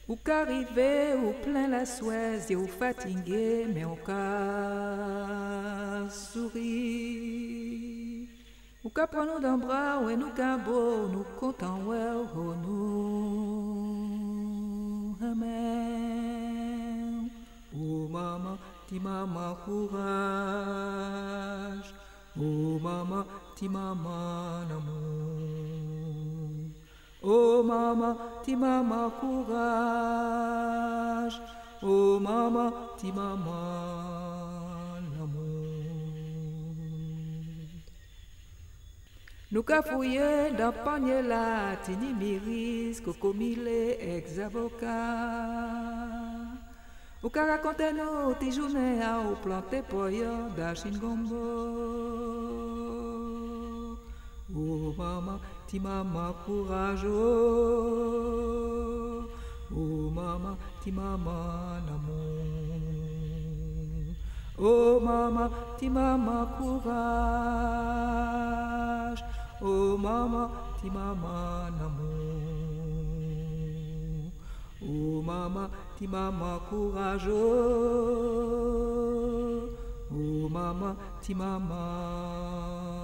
Ou qu'arrivé, ou plein la Suez, et ou fatigué, mais on qu'a souri. Ou qu'a prend nous d'un bras, ou nous qu'a beau, nous content, ouais, oh, nous, amen. Oh maman, ti maman, courage. Oh maman, ti maman, amour. Oh maman, ti maman, courage. Oh maman, ti maman, l'amour. Nous qu'a fouillé dans panier là, tini miris, cocomile, ex-avocat. Ou qu'a raconté nous, ti journée à ou planté poyo, d'achine gombo. Oh maman, ti maman, courage. Oh maman, ti maman, amour. Oh maman, ti maman, courage. Oh maman, ti maman, amour. Oh maman, ti maman, courage. Oh maman, ti maman.